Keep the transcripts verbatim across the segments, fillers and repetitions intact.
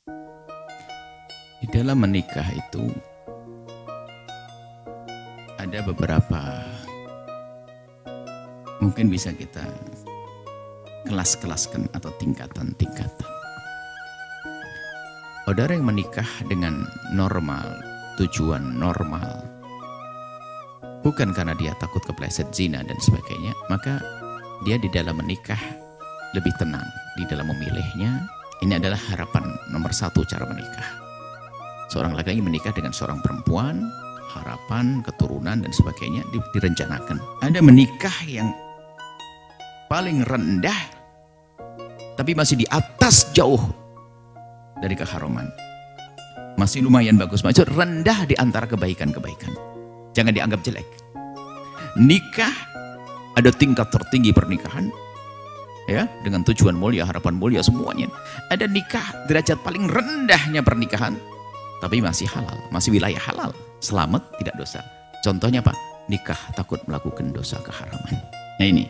Di dalam menikah itu ada beberapa, mungkin bisa kita kelas-kelaskan atau tingkatan-tingkatan. Saudara yang menikah dengan normal, tujuan normal, bukan karena dia takut kepleset zina dan sebagainya, maka dia di dalam menikah lebih tenang di dalam memilihnya. Ini adalah harapan nomor satu cara menikah. Seorang laki-laki menikah dengan seorang perempuan, harapan, keturunan dan sebagainya direncanakan. Ada menikah yang paling rendah, tapi masih di atas jauh dari keharuman. Masih lumayan bagus, maksud rendah di antara kebaikan-kebaikan. Jangan dianggap jelek. Nikah ada tingkat tertinggi pernikahan, ya, dengan tujuan mulia, harapan mulia semuanya. Ada nikah derajat paling rendahnya pernikahan, tapi masih halal, masih wilayah halal, selamat, tidak dosa. Contohnya apa? Nikah takut melakukan dosa keharaman. Nah ini,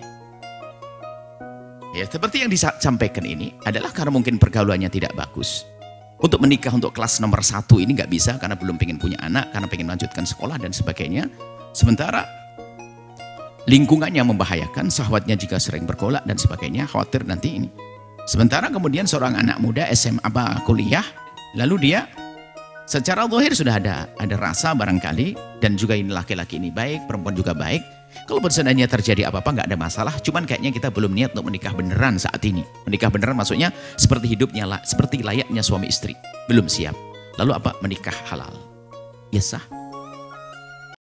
ya seperti yang disampaikan ini adalah karena mungkin pergaulannya tidak bagus. Untuk menikah untuk kelas nomor satu ini nggak bisa karena belum pengen punya anak, karena pengen melanjutkan sekolah dan sebagainya. Sementara lingkungannya membahayakan, syahwatnya jika sering bergolak dan sebagainya, khawatir nanti ini. Sementara kemudian seorang anak muda S M A kuliah, lalu dia secara zahir sudah ada ada rasa barangkali, dan juga ini laki-laki ini baik, perempuan juga baik. Kalau seandainya terjadi apa-apa nggak ada masalah, cuman kayaknya kita belum niat untuk menikah beneran saat ini. Menikah beneran maksudnya seperti hidupnya, seperti layaknya suami istri, belum siap. Lalu apa? Menikah halal. Ya sah.